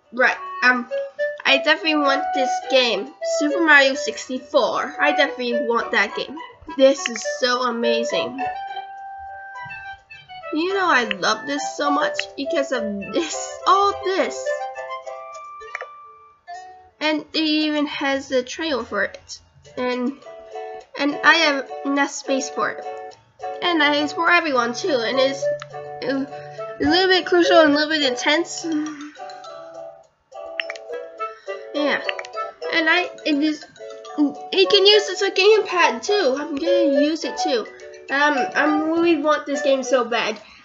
Right. I definitely want this game. Super Mario 64. I definitely want that game. This is so amazing. You know I love this so much because of this. All this. And it even has the trailer for it. And I have enough space for it. And it's for everyone too. And it's a little bit crucial and a little bit intense. Yeah. And it can use as a gamepad too. I'm gonna use it too. I really want this game so bad.